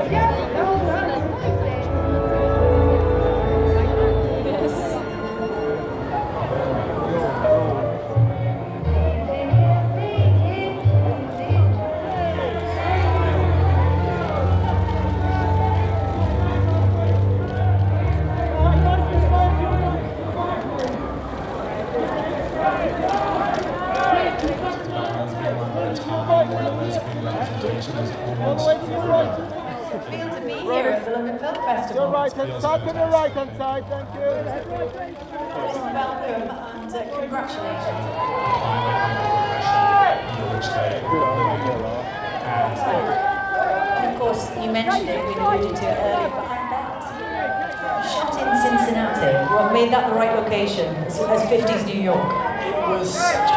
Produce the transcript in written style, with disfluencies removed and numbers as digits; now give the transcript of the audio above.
Your right-hand side, to the right-hand side, thank you. Welcome and congratulations. And of course, you mentioned it, we alluded to it earlier, but I bet shot in Cincinnati. What made that the right location as 50s New York? It was such a